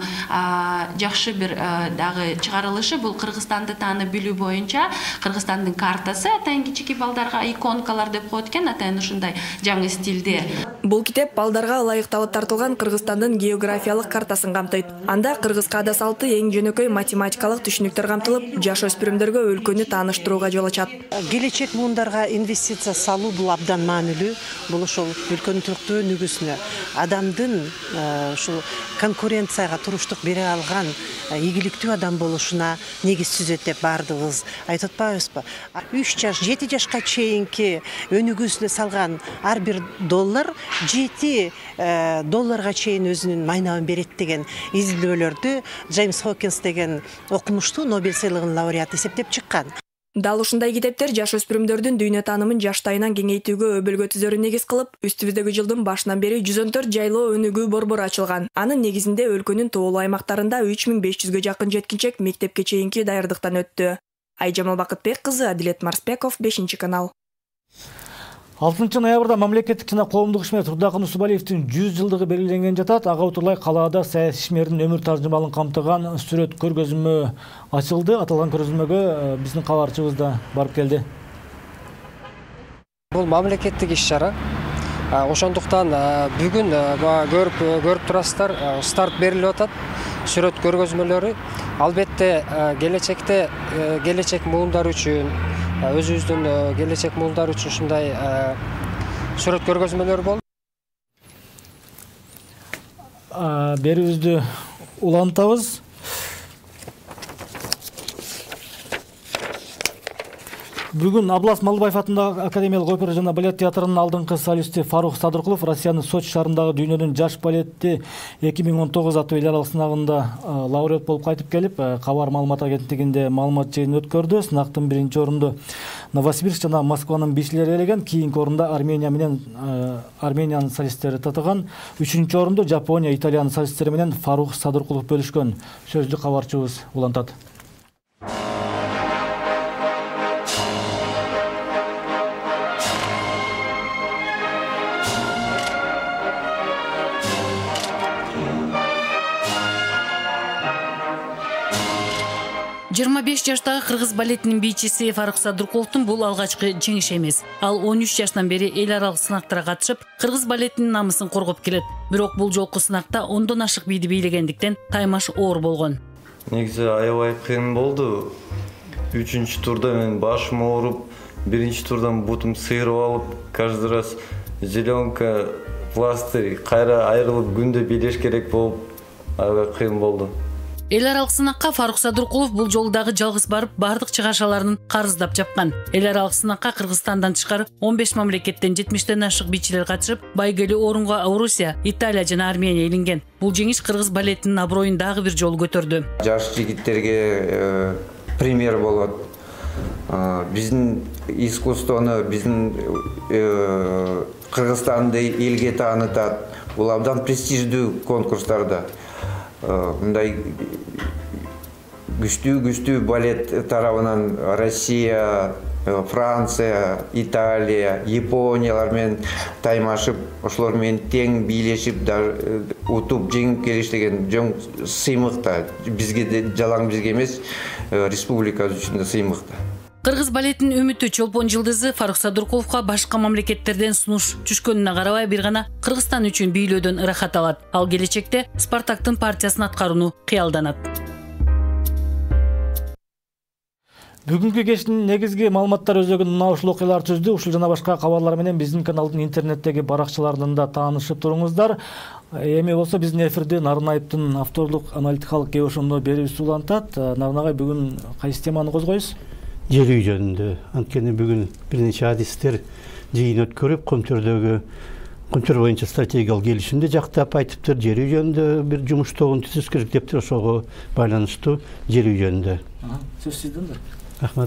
жакшы бир дагы чыгарылышы бул Кыргызстанды таанып билүү боюнча Кыргызстандын картасы атайын кичике балдарга иконкалар деп коет экен, атайын ушундай жаңы стилде. Бул китеп балдарга ылайыкталып тартылган Кыргызстандын географиялык картасын камтыйт. Анда Кыргыз каада салты эң жөнөкөй математикалык түшүнүктөр камтылып, жаш өспүрүмдөргө өлкөнү тааныштырууга жол ачат. Келечек муундарга инвестиция салуу бул абдан маанилүү. Бул ошол өлкөнүн туруктуу өнүгүүсүнө, адамдын ушул конкуренцияга туруштук бере алган ийгиликтүү адам болушуна негиз түзөт деп баардыгыбыз айтып атпайбызбы? үч жаш, жети жашка чейинки өнүгүүсүнө салган ар бир доллар жети долларга чейин өзүнүн майнабын берет деген изилдөөлөрдү Джеймс Хокинс деген окумуштуу Нобель сыйлыгынын лауреаты эсептеп чыккан. Дал ушундай китептер жаш өспүрүмдөрдүн дүйнө таанымын жаштайынан кеңейтүүгө өбөлгө түзөрүн негиз кылып, үстүбүздөгү жылдын башынан бери жүз он төрт жайлоо өнүгүү борбору ачылган. Анын негизинде өлкөнүн тоолуу аймактарында үч миң беш жүзгө жакын жеткинчек мектепке чейинки даярдыктан өттү. Айжамал Бакытбек кызы, Адилет Марсбеков, бешинчи канал. алтынчы ноябрда мамлекеттик жана коомдук ишмер Турдакын Усубалиевдин жүз жылдыгы белгиленген жатат. Ага отурлай калаада саясий ишмердин өмүр таржымалын камтыган сүрөт көргөзмө ачылды. Аталган көргөзмөгө биздин кабарчыбыз да барып келди. Бул мамлекеттик иш-чара. Ошондуктан бүгүн көрүп көрүп турасыздар, старт берилип атат. Сүрөт көргөзмөлөрү албетте келечекте келечек муундар үчүн, өзүбүздүн келечек муундар үчүн ушундай сүрөт көргөзмөлөр болду. Берүүбүздү улантабыз. Бүгүн Аблас Малыбаев атындагы Академиялык опера жана балет театрынын алдыңкы солисти Фарух Садыркулов Россиянын Сочи шаарындагы дүйнөнүн жаш балети эки миң он тогуз аттуу эл аралык сынагында лауреат болуп кайтып келип, Кабар маалымат агенттигинде маалымат жыйынын өткөрдү. Сынактын биринчи орунду Новосибирск жана Москванын бишчилери ээлеген, кийинки орунда Армения менен Армениянын солисттери татыган, үчүнчү орунду Жапония, Италиянын солисттери менен Фарух Садыркулов бөлүшкөн. Сөздү кабарчыбыз улантат. жыйырма беш жаштагы кыргыз балетинин бийчиси Фарук Садыркуловдун бул алгачкы жеңиши эмес. Ал он үч жаштан бери эл аралык сынактарга катышып, кыргыз балетинин намысын коргоп келет. Бирок бул жолку сынакта ондон ашык бийди бийлегендиктен таймаш оор болгон. Негизи аябай кыйын болду. Үчүнчү турда мен башым ооруп, биринчи турдан бутум сыйрып алып, каждый раз зеленка, пластырь, кайра айрылып күндө бийлеш керек болуп, аябай кыйын болду. Эл аралык сынакка Фарук Садыркулов бул жолу дагы жалгыз барып, бардык чыгашаларын карыздап жапкан. Эл аралык сынакка Кыргызстандан тышкары он беш мамлекеттен жетимиштен ашык бийчилер катышып, байгелүү орунга Орусия, Италия жана Армения илинген. Бул жеңиш кыргыз балетинин аброюн дагы бир жолу көтөрдү. Жаш жигиттерге пример болот. Биздин искусствону, биздин Кыргызстанды элге таанытат. Бул абдан престиждүү конкурстарда. Мындай күчтүү-күчтүү балет тарабынан Россия, Франция, Италия, Япониялар менен таймашып, ошолор менен тең бийлешип, утуп жеңип келиш деген жоң сыймыкта. Бизге де жалаң бизге эмес, республика үчүн да сыймыкта. Кыргыз балетинин үмүтү чолпон жылдызы Фарук Садыркуловго башка мамлекеттерден сунуш түшкөнүнө карабай бир гана Кыргызстан үчүн бийлөөдөн ырахат алат. Ал келечекте Спартактын партиясын аткарууну кыялданат. Бүгүнкү кештин негизги маалыматтар өзөгүн мына ушул окуялар түздү. Ушул жана башка кабарлар менен биздин каналдын интернеттеги баракчаларынан да таанышып туруңуздар. Эми болсо биздин эфирди Нарынаевдин авторлук аналитикалык кеп ошондо берүүсү улантат. Нарынагай бүгүн кайсы теманы козгойсуз? Жер үй жөнүндө. Анткени бүгүн бир нече адистер жыйын өткөрүп, Көмтөрдөгү Көмтөр боюнча стратегиялык келишимди жактап айтыптыр. Жер үй жөнүндө бир жумуш тобун түзүш керек дептир, ошого байланыштуу жер үй жөнүндө. Сөз сизден да. Рахмат.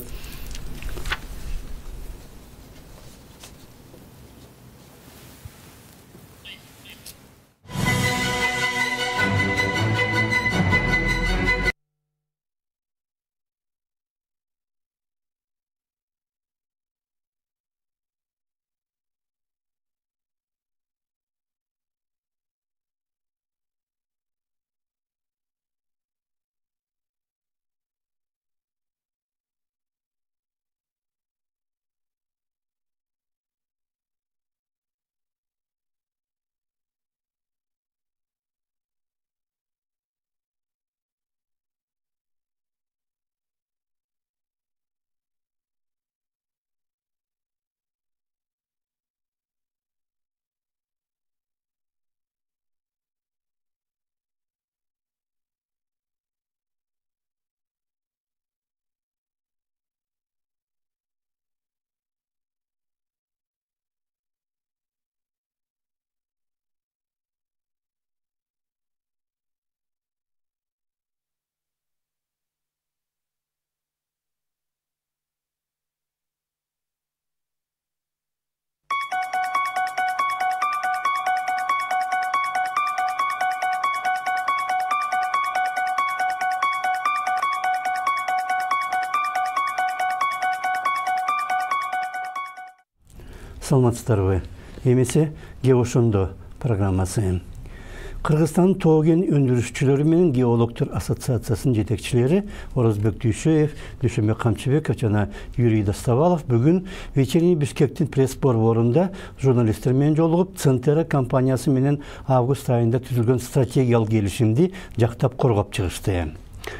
Саламатсыздарбы. Эмесе Геошондо программасы. Кыргызстан тоо кен өндүрүшчүлөрү менен геологдор ассоциациясынын жетекчилери Орозбек Дүйшөев, Дүйшөнбек Камчыбеков жана Юрий Доставалов бүгүн вечерний Бишкектин пресс-борборунда журналисттер менен жолугуп, Центера компаниясы менен август айында түзүлгөн стратегиялык келишимди жактап коргоп чыгышты.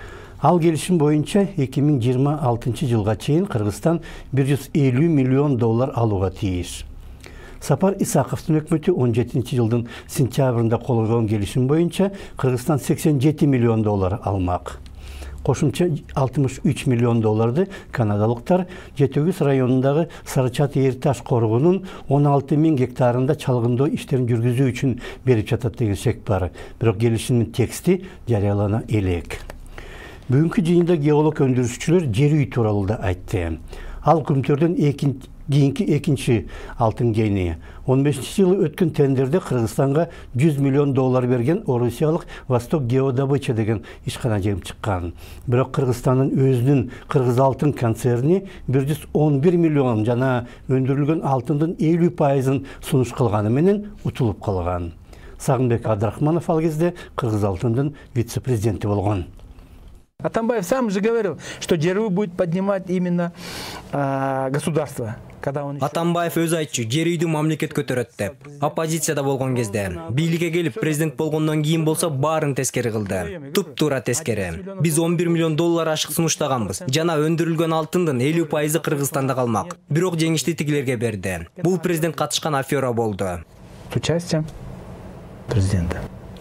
Ал келишим боюнча эки миң жыйырма алтынчы жылга чейин Кыргызстан бир жүз элүү миллион доллар алууга тийиш. Сапар Исаковдун өкмөтү он жетинчи жылдын сентябрында кол койгон келишим боюнча Кыргызстан сексен жети миллион доллар алмак. Кошумча алтымыш үч миллион долларды канадалыктар Жетөгүз районундагы Сарычат Эрташ коргунун он алты миң гектарында чалгындоо иштерин жүргүзүү үчүн берип жатат деген шек бар. Бирок келишимдин тексти жарыялана элек. Бүгүнкү жыйында геолог өндүрүшчүлөр жер үй тууралуу да айтты. Ал Көмтөрдөн кийинки экинчи алтын кени. он бешинчи жылы өткөн тендерде Кыргызстанга жүз миллион доллар берген орусиялык Восток Геодобыча деген ишкана жеңип чыккан. Бирок Кыргызстандын өзүнүн Кыргыз алтын концерни бир жүз он бир миллион жана өндүрүлгөн алтындын элүү пайызын сунуш кылганы менен утулуп калган. Сагынбек Абдрахманов ал кезде Кыргыз алтындын вице-президенти болгон. Атамбаев сам же говорил, что ЖРУ будет поднимать именно а, государство. Атамбаев өз айтчу, жер үйдү мамлекет көтөрөт деп. Оппозицияда болгон кезде бийликке келип президент болгондон кийин болсо баарын тескери кылды. Туп-туура тескери. Биз он бир миллион доллар ашык сунуштаганбыз. Жана өндүрүлгөн алтындын элүү пайызы Кыргызстанда калмак. Бирок жеңишти тигилерге берди. Бул президент катышкан афера болду. С участием президента.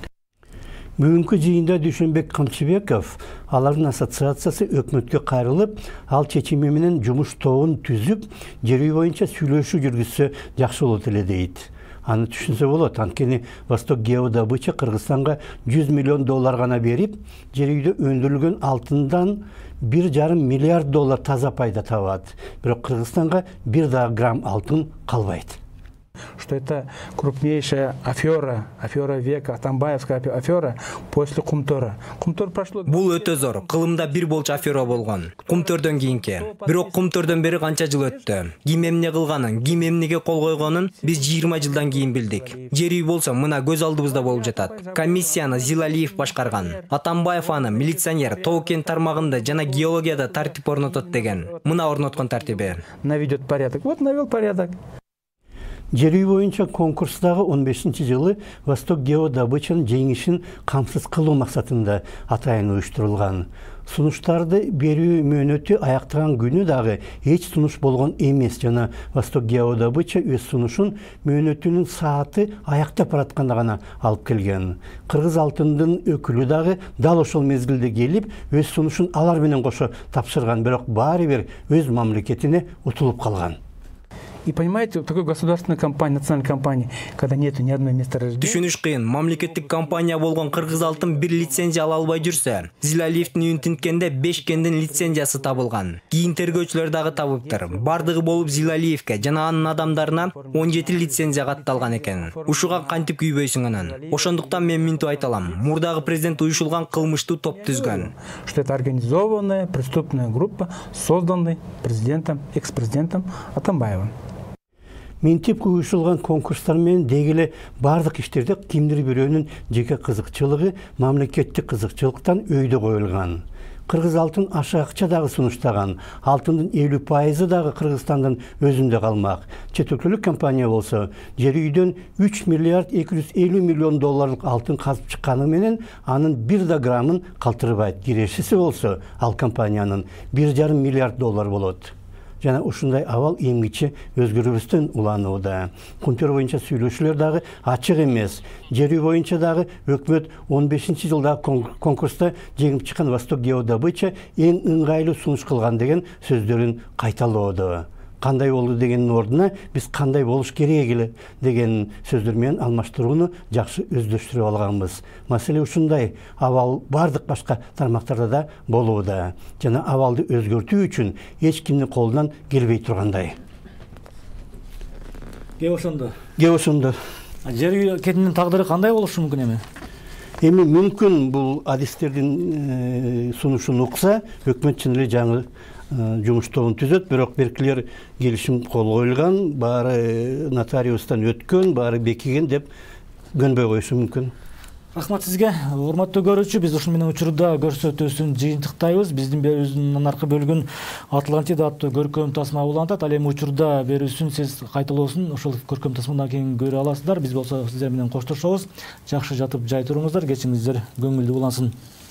Бүгүнкү жыйында Дүйшөнбек Камчыбеков алардын ассоциациясы өкмөткө кайрылып, ал чечими менен жумуш тобун түзүп, жер үй боюнча сүйлөшүү жүргүзсө жакшы болот эле дейт. Аны түшүнсө болот, анткени Восток геодобыча Кыргызстанга жүз миллион доллар гана берип, жер үйдө өндүрүлгөн алтындан бир жарым миллиард доллар таза пайда табат. Бирок Кыргызстанга бир да грамм алтын калбайт. Что это крупнейшая афера, афера века, Атамбаевская афера после Кумтора. Кумтор прошло... Бул өтө зор, кылымда бир болчу афера болгон. Кумтордон кийинки. Бирок Кумтордон бери канча жыл өттү. Ким эмне кылганын, ким эмнеге кол койгонун биз жыйырма жылдан кийин билдик. Жер үй болсо мына көз алдыбызда болуп жатат. Комиссияны Зилалиев башкарган. Атамбаев аны милиционер, Тоо-Кен тармагында жана геологияда тартип орнотот деген. Мына орноткон тартиби. Наведет порядок. Вот навел порядок. Жер үй боюнча конкурстагы он бешинчи жылы Восток геодобычанын жеңишин камсыз кылуу максатында атайын уюштурулган. Сунуштарды берүү мөөнөтү аяктаган күнү дагы эч сунуш болгон эмес жана Восток геодобыча өз сунушун мөөнөтүнүн сааты аяктап баратканда гана алып келген. Кыргыз алтындын өкүлү дагы дал ошол мезгилде келип, өз сунушун алар менен кошо тапшырган, бирок баары бир өз мамлекетине утулуп калган. И понимаете, такой государственной компании, национальной компании, когда нету ни одной месторождения. Түшүнүш кыйын. Мамлекеттик компания болгон Кыргыз алтын бир лицензия ала албай жүрсө, Зилалиевдин үйүн тинткенде беш кендин лицензиясы табылган. Кийин тергөөчүлөр дагы табыптыр. Бардыгы болуп Зилалиевке жана анын адамдарына он жети лицензия катталган экен. Ушуга кантип күйбөйсүң анан? Ошондуктан мен минтип айталам. Мурдагы президент уюшулган кылмыштуу топ түзгөн. Что это организованная преступная группа, созданная президентом, экс-президентом Атамбаевым. Минтип уюшулган конкурстар менен дегеле бардык иштерде кимдир бирөөнүн жеке кызыкчылыгы мамлекеттик кызыкчылыктан өйдө коюлган. Кыргыз алтын аша акча дагы сунуштаган. Алтындын элүү пайызы дагы Кыргызстандын өзүндө калмак. Чет өлкөлүк компания болсо, жер үйдөн үч миллиард эки жүз элүү миллион долларлык алтын казып чыкканы менен анын бир да граммын калтырбайт. Кирешиси болсо, ал компаниянын бир жарым миллиард доллар болот. Жана ушундай абал эмгиче өзгөрүүбүздөн уланууда. Кумтөр боюнча сүйлөшүүлөр дагы ачык эмес. Жер үй боюнча дагы өкмөт он бешинчи жылдагы конкурста жеңип чыккан Восток геодобыча эң ыңгайлуу сунуш кылган деген сөздөрүн кайталоодо. Кандай болду дегендин ордуна биз кандай болуш керек эле деген сөздөр менен алмаштырууну жакшы өздөштүрүп алганбыз. Маселе ушундай, абал бардык башка тармактарда да болууда. Жана абалды өзгөртүү үчүн эч кимдин колунан келбей тургандай. Кеп ошондо. Кеп ошондо. Жер үй кетинин тагдыры кандай болушу мүмкүн эми? Эми мүмкүн бул адистердин сунушун укса, өкмөт чын эле жаңы жумуш тобун түзөт, бирок беркилер келишим кол коюлган, баары нотариустан өткөн, баары бекиген деп көнбөй коюшу мүмкүн. Рахмат сизге. Урматтуу көрүүчү, биз ушун менен учурда көрсөтүүсүн жыйынтыктайбыз. Биздин берүүбүздүн аркы бөлүгүн Атлантида аттуу көркөм тасма улантат. Ал эми учурда берүүсүн сиз кайталоосун ошол көркөм тасмадан кийин көрө аласыздар. Биз болсо сиздер менен коштошобуз. Жакшы жатып жай туруңуздар, кечиңиздер көңүлдүү улансын.